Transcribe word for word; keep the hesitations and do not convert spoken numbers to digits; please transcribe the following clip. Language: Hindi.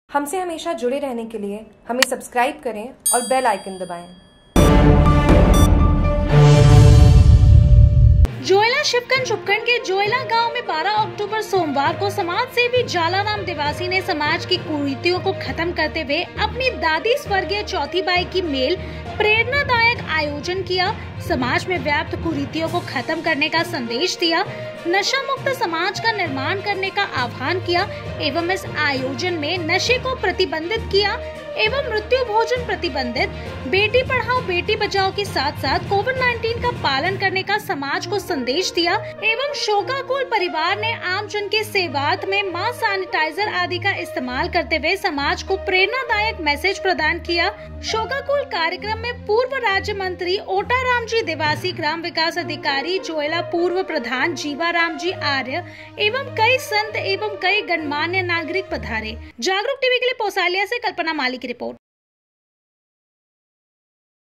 हमसे हमेशा जुड़े रहने के लिए हमें सब्सक्राइब करें और बेल आइकन दबाएं। जोयला शिवकंज उपखंड के जोयला गांव में बारह अक्टूबर सोमवार को समाज सेवी जालाराम देवासी ने समाज की कुरीतियों को खत्म करते हुए अपनी दादी स्वर्गीय चौथी बाई की मेल प्रेरणादायक आयोजन किया। समाज में व्याप्त कुरीतियों को खत्म करने का संदेश दिया, नशा मुक्त समाज का निर्माण करने का आह्वान किया एवं इस आयोजन में नशे को प्रतिबंधित किया एवं मृत्यु भोजन प्रतिबंधित, बेटी पढ़ाओ बेटी बचाओ के साथ साथ कोविड नाइन्टीन का पालन करने का समाज को संदेश दिया एवं शोकाकुल परिवार ने आम जन के सेवार्थ में मास्क, सैनिटाइजर आदि का इस्तेमाल करते हुए समाज को प्रेरणादायक मैसेज प्रदान किया। शोकाकुल कार्यक्रम में पूर्व राज्य मंत्री ओटा राम जी देवासी, ग्राम विकास अधिकारी जोयला, पूर्व प्रधान जीवा राम जी आर्य एवं कई संत एवं कई गणमान्य नागरिक पधारे। जागरूक टीवी के लिए पोसालिया से कल्पना माली की रिपोर्ट।